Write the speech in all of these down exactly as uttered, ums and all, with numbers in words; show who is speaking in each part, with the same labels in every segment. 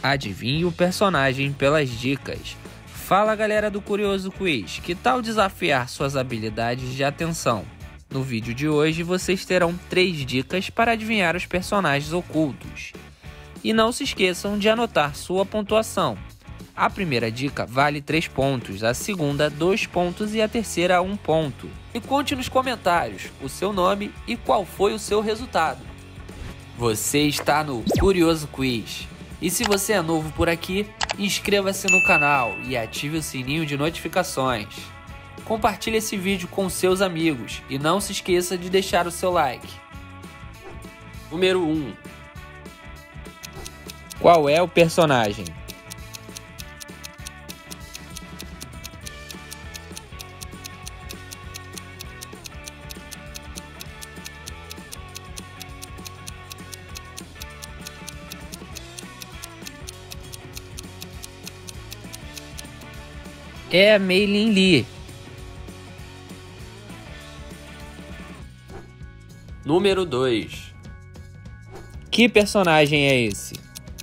Speaker 1: Adivinhe o personagem pelas dicas. Fala galera do Curioso Quiz, que tal desafiar suas habilidades de atenção? No vídeo de hoje vocês terão três dicas para adivinhar os personagens ocultos. E não se esqueçam de anotar sua pontuação. A primeira dica vale três pontos, a segunda dois pontos e a terceira um ponto. E conte nos comentários o seu nome e qual foi o seu resultado. Você está no Curioso Quiz. E se você é novo por aqui, inscreva-se no canal e ative o sininho de notificações. Compartilhe esse vídeo com seus amigos e não se esqueça de deixar o seu like. Número um. Qual é o personagem? É a Mei Lin Lee. Número dois. Que personagem é esse?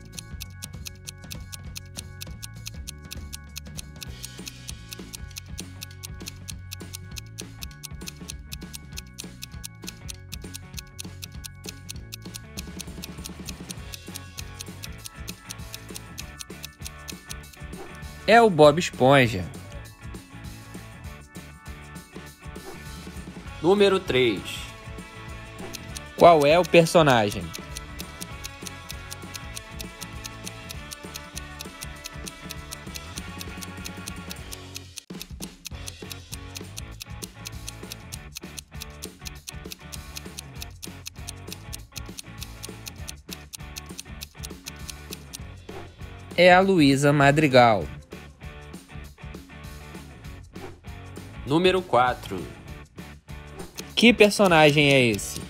Speaker 1: É o Bob Esponja. Número três. Qual é o personagem? É a Luísa Madrigal. Número quatro. Que personagem é esse?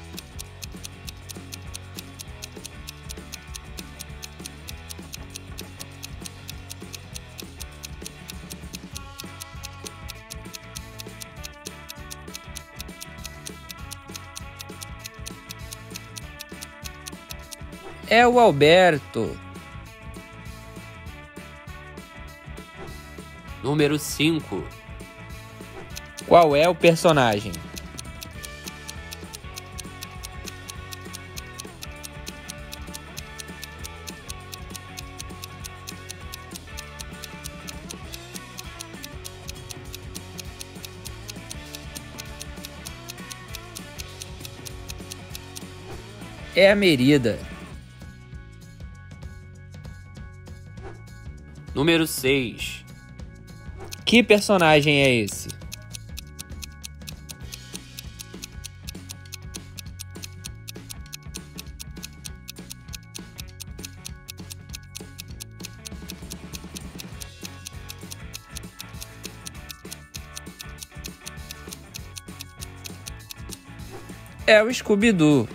Speaker 1: É o Alberto. Número cinco. Qual é o personagem? É a Merida. Número seis. Que personagem é esse? É o Scooby-Doo.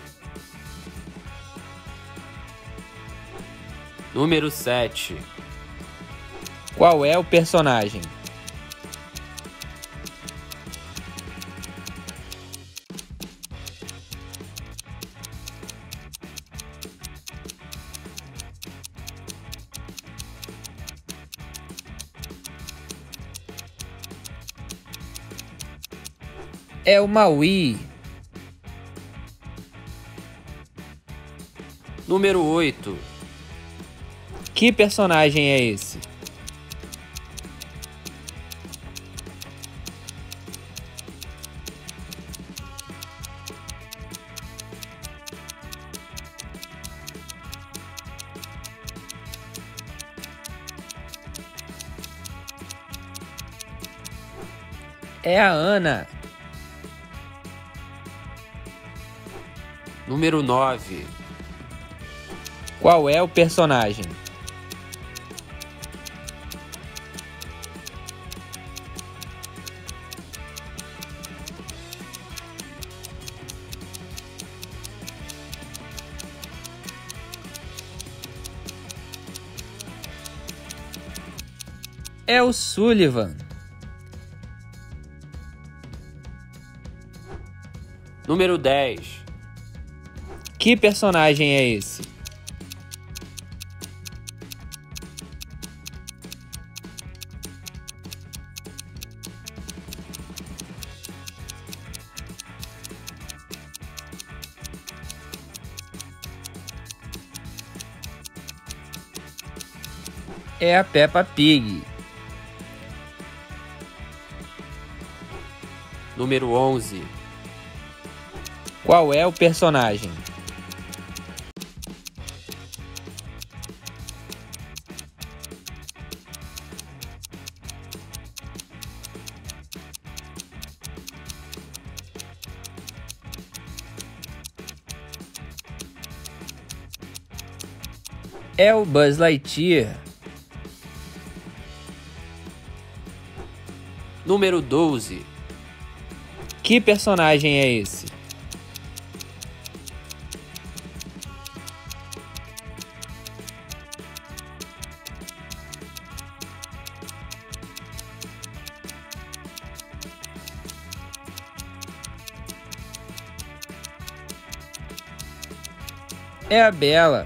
Speaker 1: Número sete. Qual é o personagem? É o Maui. Número oito. Que personagem é esse? É a Ana. Número nove. Qual é o personagem? É o Sullivan. Número dez. Que personagem é esse? É a Peppa Pig.
Speaker 2: Número onze.
Speaker 1: Qual é o personagem? É o Buzz Lightyear.
Speaker 2: Número doze.
Speaker 1: Que personagem é esse? É a Bella.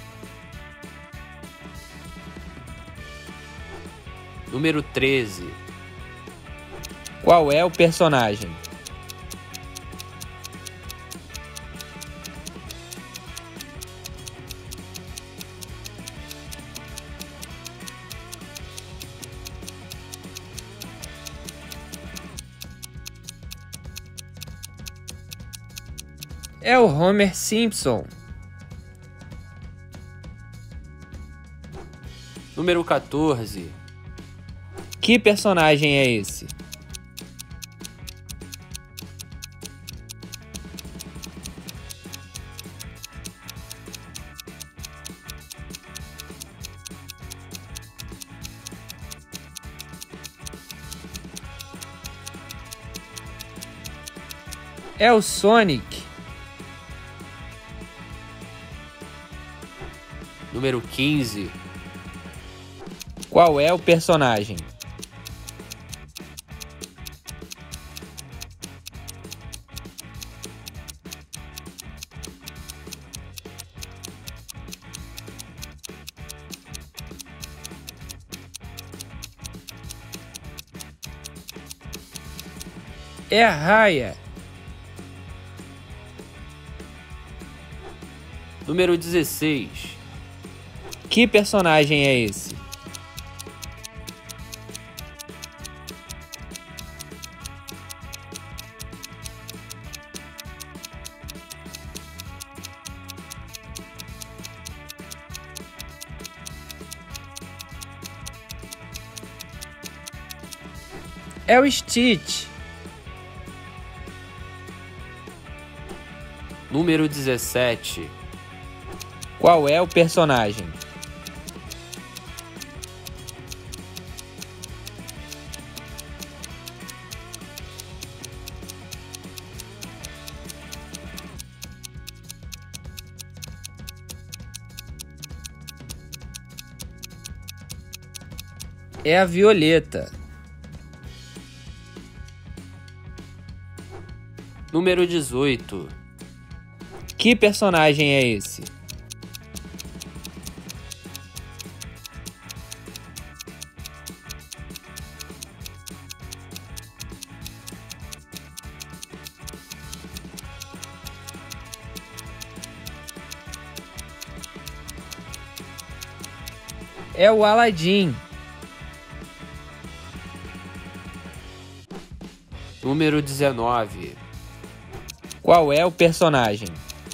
Speaker 2: Número treze.
Speaker 1: Qual é o personagem? É o Homer Simpson.
Speaker 2: Número quatorze.
Speaker 1: Que personagem é esse? É o Sonic.
Speaker 2: Número quinze.
Speaker 1: Qual é o personagem? É a Raya.
Speaker 2: Número dezesseis.
Speaker 1: Que personagem é esse? É o Stitch.
Speaker 2: Número dezessete.
Speaker 1: Qual é o personagem? É a Violeta.
Speaker 2: Número dezoito.
Speaker 1: Que personagem é esse? É o Aladdin.
Speaker 2: Número dezenove.
Speaker 1: Qual é o personagem?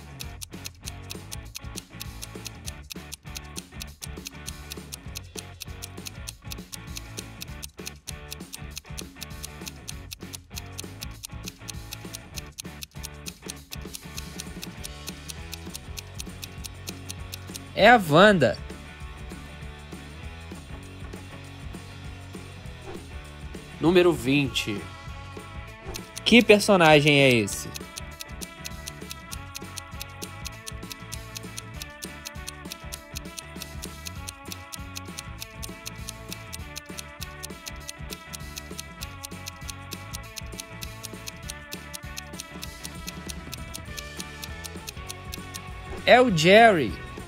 Speaker 1: É a Wanda.
Speaker 2: Número vinte.
Speaker 1: Que personagem é esse? É o Jerry.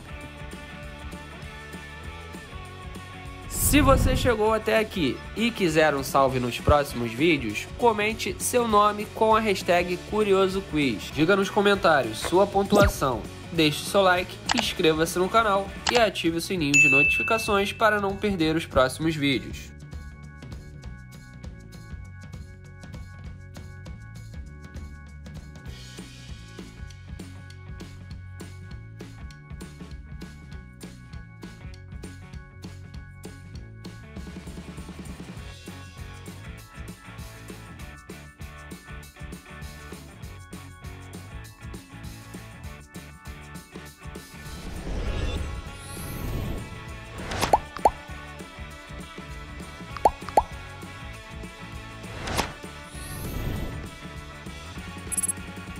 Speaker 2: Se você chegou até aqui e quiser um salve nos próximos vídeos, comente seu nome com a hashtag CuriosoQuiz. Diga nos comentários sua pontuação deixe seu like, inscreva-se no canal e ative o sininho de notificações para não perder os próximos vídeos.